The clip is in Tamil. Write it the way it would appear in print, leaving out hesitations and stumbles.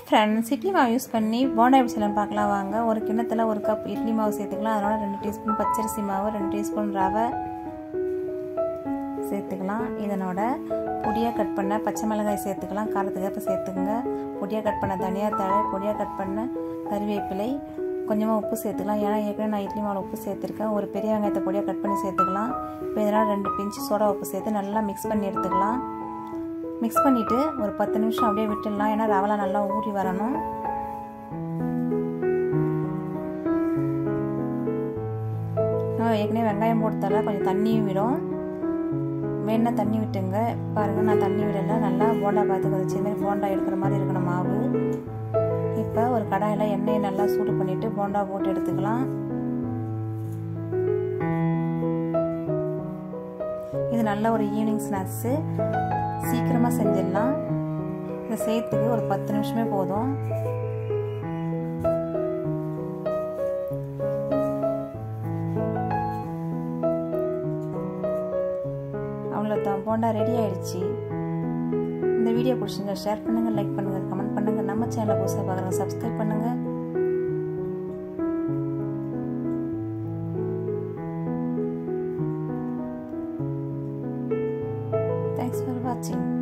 ஃப்ரெண்ட்ஸ், இட்லி மாவு யூஸ் பண்ணி போண்டா எப்படி செய்யலாம் பார்க்கலாம் வாங்க. ஒரு கிண்ணத்தில் 1 கப் இட்லி மாவு சேர்த்துக்கலாம். அதனால் 2 டீஸ்பூன் பச்சரிசி மாவு, 2 டீஸ்பூன் ரவை சேர்த்துக்கலாம். இதனோட பொடியாக கட் பண்ண பச்சை மிளகாய் சேர்த்துக்கலாம். காரத்துக்கு ஏற்ப சேர்த்துக்குங்க. பொடியாக கட் பண்ண தனியாத்தழை, பொடியாக கட் பண்ண கறிவேப்பிலை, கொஞ்சமாக உப்பு சேர்த்துக்கலாம். ஏன்னா ஏற்கனவே நான் இட்லி மாவில் உப்பு சேர்த்துருக்கேன். ஒரு பெரிய வெங்காயத்தை பொடியாக கட் பண்ணி சேர்த்துக்கலாம். இப்போ இதனால் 2 பிஞ்சு சோடா உப்பு சேர்த்து நல்லா மிக்ஸ் பண்ணி எடுத்துக்கலாம். மிக்ஸ் பண்ணிவிட்டு ஒரு 10 நிமிஷம் அப்படியே விட்டுடலாம். ஏன்னா ரவலாம் நல்லா ஊறி வரணும். ஏற்கனவே வெங்காயம் போட்டதால கொஞ்சம் தண்ணியும் விடும். வேணா தண்ணி விட்டுங்க. பாருங்கள், நான் தண்ணி விடலை. நல்லா போண்டா பார்த்து வச்சு மாதிரி போண்டா எடுக்கிற மாதிரி இருக்கணும் மாவு. இப்போ ஒரு கடாயில் எண்ணெயை நல்லா சூடு பண்ணிவிட்டு போண்டா போட்டு எடுத்துக்கலாம். இது நல்ல ஒரு ஈவினிங் ஸ்நாக்ஸு, சீக்கிரமாக செஞ்சிடலாம். இதை சேர்த்துக்கு ஒரு 10 நிமிஷமே போதும். அவ்வளோதான், போண்டா ரெடி ஆயிடுச்சு. இந்த வீடியோ பிடிச்சிங்க ஷேர் பண்ணுங்கள், லைக் பண்ணுங்கள், கமெண்ட் பண்ணுங்கள். நம்ம சேனலை புதுசாக பார்க்குறவங்க சப்ஸ்கிரைப் பண்ணுங்கள். Thanks for watching.